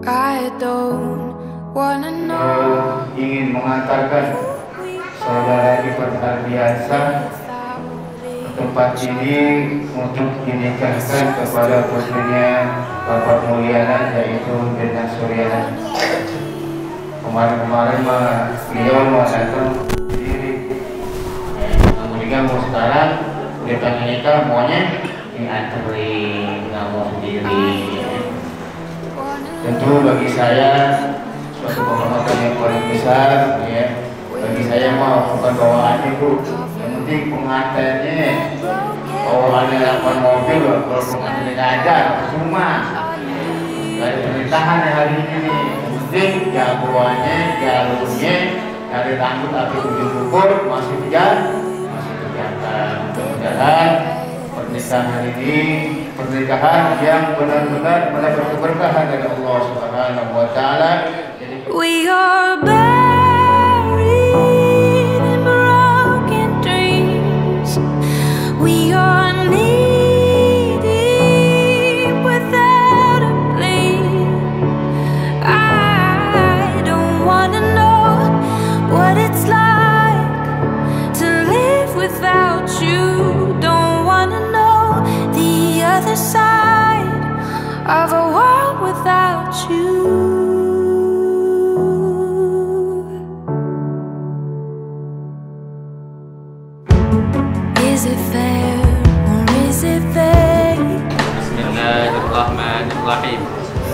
I don't wanna know. Ingin mengantarkan saudara Ipan Ardiansa ke tempat ini untuk dinikahkan kepada putrinya Bapak Mulyana, yaitu Dena Suryana. Kemarin-kemarin beliau mau datang sendiri, kemudian mau sekarang udah pengen nikah, maunya dianterin, nggak mau sendiri. Tentu bagi saya suatu kehormatan yang paling besar, ya. Bagi saya mah bukan bawaannya, Bu, yang penting pengantinnya. Bawaannya 8 mobil, kalau pengantinnya nggak ada, cuma nggak ada pernikahan hari ini nih. Yang penting jagoannya, jalurnya, dari rambut atau ujung ukur masih terjaga. Mudah-mudahan pernikahan ini pernikahan yang benar-benar mendapat keberkahan dari Allah Subhanahu wa Ta'ala. We are buried in broken dreams. We are knee deep without a plea. I don't wanna know what it's like to live without you. Don't wanna know the other side of a world without you. Is it fair or is it fake? Bismillahirrahmanirrahim.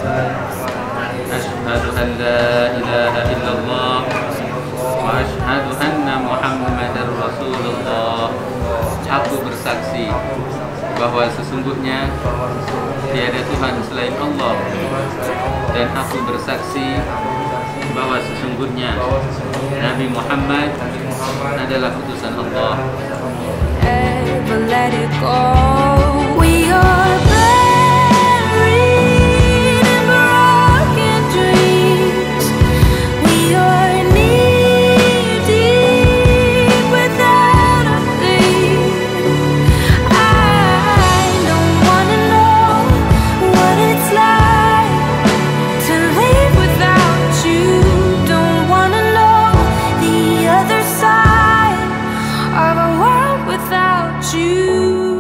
Asyhadu an la ilaha illallah wa asyhadu anna Muhammadar Rasulullah. Aku bersaksi bahwa sesungguhnya tiada Tuhan selain Allah, dan aku bersaksi bahwa sesungguhnya Nabi Muhammad adalah utusan Allah. Ever let it go. We are buried in broken dreams. We are knee deep without a plea. I don't wanna know what it's like to live without you. Don't wanna know the other side of a world without you.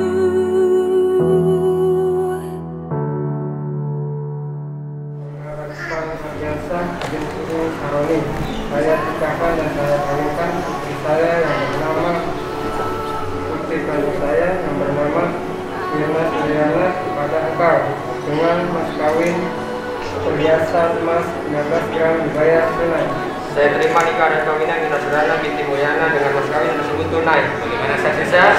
Saya nikahkan dan saya kawinkan putri saya yang bernama putri kandung saya yang bernama Dena Suryana kepada engkau dengan mas kawin perhiasan emas 13 gram dibayar tunai. Saya terima nikah dan kawinan Dena Suryana binti Mulyana dengan mas kawin tersebut tunai. Bagaimana saksi sah?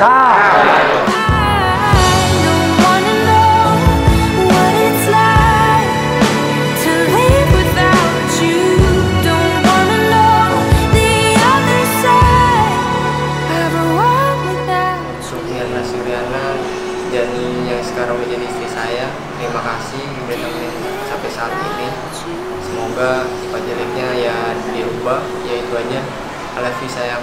Jadi yang sekarang menjadi istri saya, terima kasih udah temenin sampai saat ini. Semoga sifat jeleknya ya dirubah, yaitu aja. I love you sayang.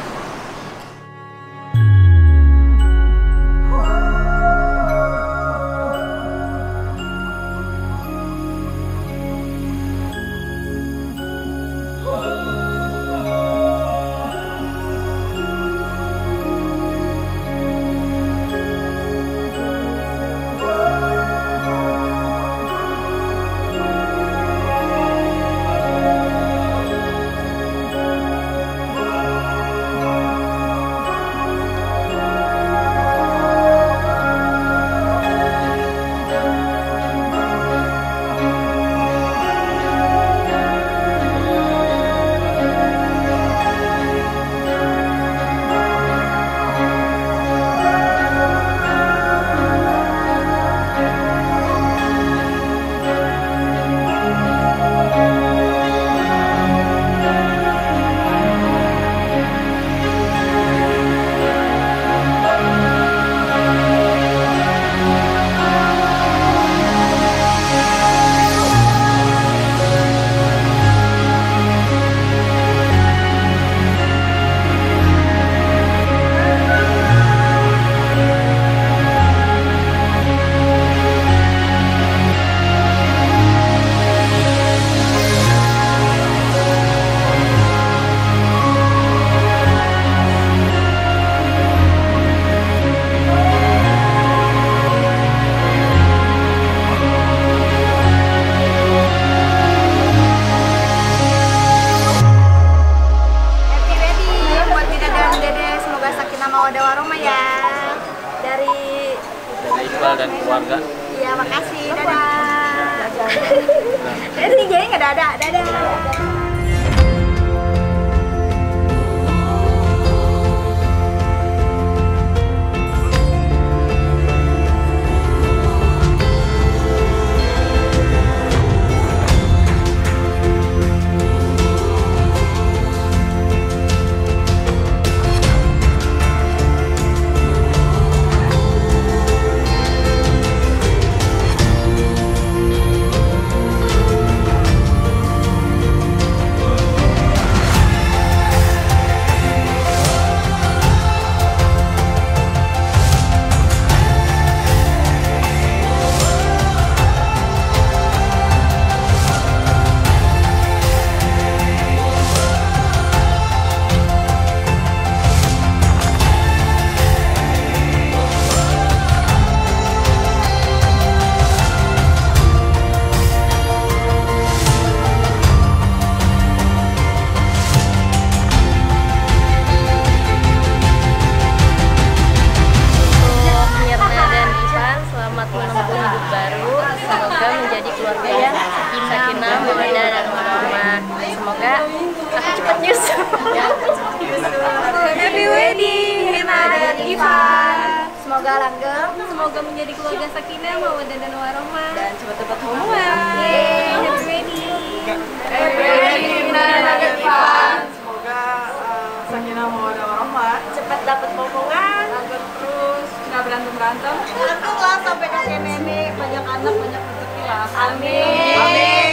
keluarga. Iya, makasih. Dadah. Jadi nggak dadah. Dadah. sakinah, mawaddah dan warahmah. Semoga aku cepat nyusul. Happy wedding Rina dan Ivan. Semoga langgeng, semoga menjadi keluarga sakinah, mawaddah dan warahmah dan cepat dapat hubungan. Happy wedding. Happy wedding Rina dan Ivan. Semoga sakinah, mawaddah, warahmah cepat dapat hubungan, langgeng terus, nggak berantem. Langgeng lah sampai kakek nenek, banyak anak, banyak rezeki lah. Amin. Amin.